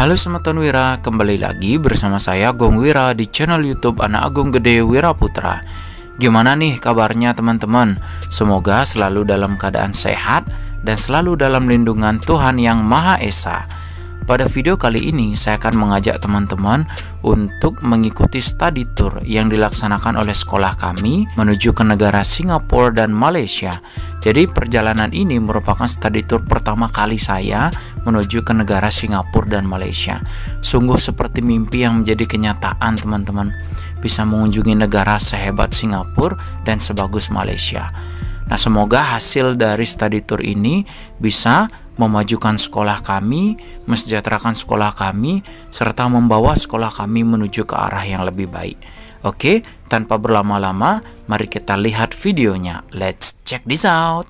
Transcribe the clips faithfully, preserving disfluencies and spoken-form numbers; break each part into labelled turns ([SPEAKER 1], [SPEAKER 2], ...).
[SPEAKER 1] Halo Semeton Wira, kembali lagi bersama saya Gong Wira di channel YouTube Anak Agung Gede Wira Putra. Gimana nih kabarnya teman-teman? Semoga selalu dalam keadaan sehat dan selalu dalam lindungan Tuhan Yang Maha Esa. Pada video kali ini saya akan mengajak teman-teman untuk mengikuti study tour yang dilaksanakan oleh sekolah kami menuju ke negara Singapura dan Malaysia. Jadi perjalanan ini merupakan study tour pertama kali saya menuju ke negara Singapura dan Malaysia. Sungguh seperti mimpi yang menjadi kenyataan teman-teman, bisa mengunjungi negara sehebat Singapura dan sebagus Malaysia. Nah, semoga hasil dari study tour ini bisa memajukan sekolah kami, mensejahterakan sekolah kami, serta membawa sekolah kami menuju ke arah yang lebih baik. Oke, tanpa berlama-lama, mari kita lihat videonya. Let's check this out.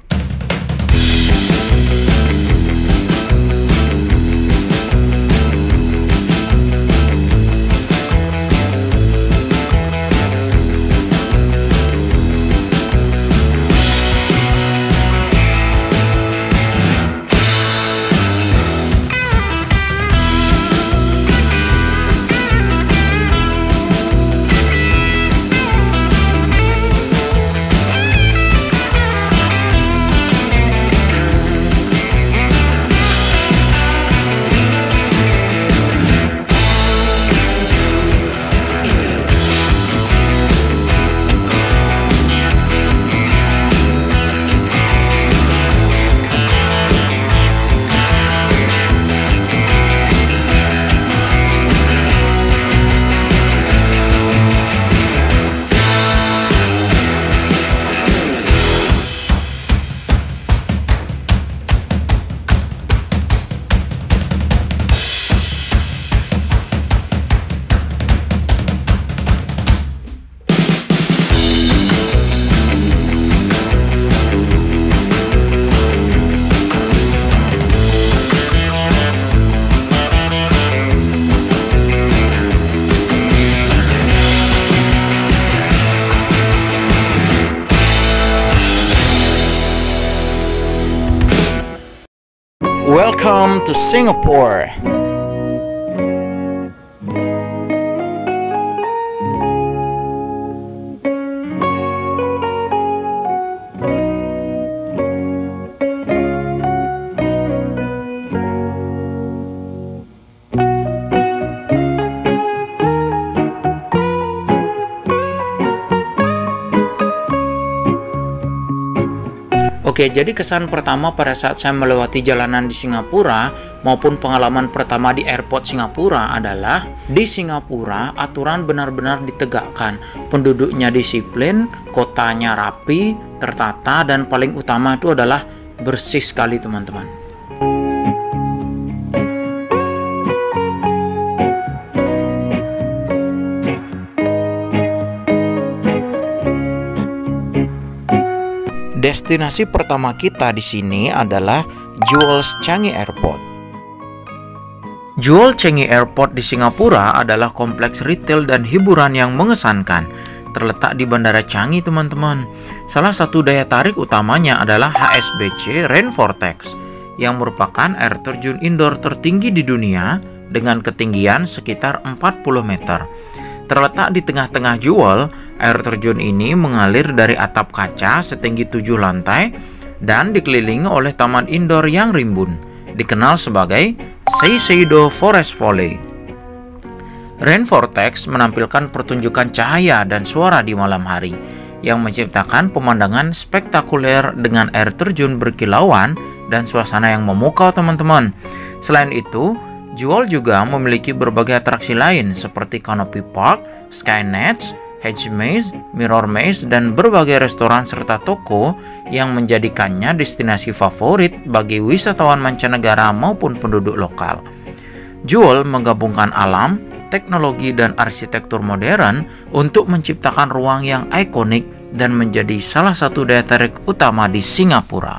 [SPEAKER 1] Welcome to Singapore. Oke, jadi kesan pertama pada saat saya melewati jalanan di Singapura maupun pengalaman pertama di airport Singapura adalah di Singapura aturan benar-benar ditegakkan, penduduknya disiplin, kotanya rapi, tertata, dan paling utama itu adalah bersih sekali teman-teman. Destinasi pertama kita di sini adalah Jewel Changi Airport. Jewel Changi Airport di Singapura adalah kompleks retail dan hiburan yang mengesankan. Terletak di Bandara Changi, teman-teman. Salah satu daya tarik utamanya adalah H S B C Rainvortex, yang merupakan air terjun indoor tertinggi di dunia dengan ketinggian sekitar empat puluh meter. Terletak di tengah-tengah Jewel, air terjun ini mengalir dari atap kaca setinggi tujuh lantai dan dikelilingi oleh taman indoor yang rimbun, dikenal sebagai Shiseido Forest Valley. Rainvortex menampilkan pertunjukan cahaya dan suara di malam hari yang menciptakan pemandangan spektakuler dengan air terjun berkilauan dan suasana yang memukau, teman-teman. Selain itu, Jewel juga memiliki berbagai atraksi lain seperti Canopy Park, Skynets, Hedge Maze, Mirror Maze, dan berbagai restoran serta toko yang menjadikannya destinasi favorit bagi wisatawan mancanegara maupun penduduk lokal. Jewel menggabungkan alam, teknologi, dan arsitektur modern untuk menciptakan ruang yang ikonik dan menjadi salah satu daya tarik utama di Singapura.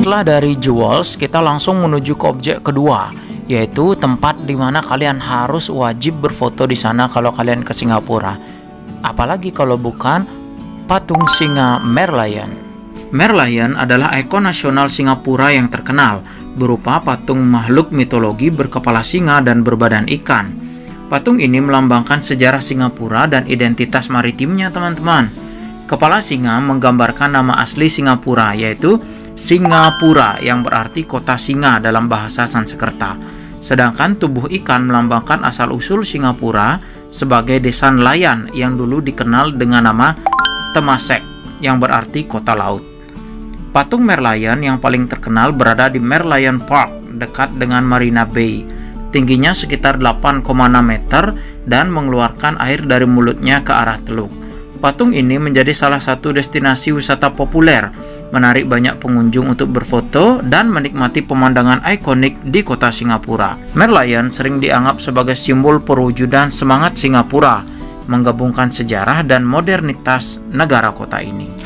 [SPEAKER 1] Setelah dari Jewels, kita langsung menuju ke objek kedua, yaitu tempat di mana kalian harus wajib berfoto di sana kalau kalian ke Singapura. Apalagi kalau bukan patung singa Merlion. Merlion adalah ikon nasional Singapura yang terkenal, berupa patung makhluk mitologi berkepala singa dan berbadan ikan. Patung ini melambangkan sejarah Singapura dan identitas maritimnya, teman-teman. Kepala singa menggambarkan nama asli Singapura, yaitu Singapura, yang berarti kota singa dalam bahasa Sanskerta. Sedangkan tubuh ikan melambangkan asal-usul Singapura sebagai desa nelayan yang dulu dikenal dengan nama Temasek, yang berarti kota laut. Patung Merlion yang paling terkenal berada di Merlion Park, dekat dengan Marina Bay. Tingginya sekitar delapan koma enam meter dan mengeluarkan air dari mulutnya ke arah teluk. Patung ini menjadi salah satu destinasi wisata populer, menarik banyak pengunjung untuk berfoto dan menikmati pemandangan ikonik di kota Singapura. Merlion sering dianggap sebagai simbol perwujudan semangat Singapura, menggabungkan sejarah dan modernitas negara kota ini.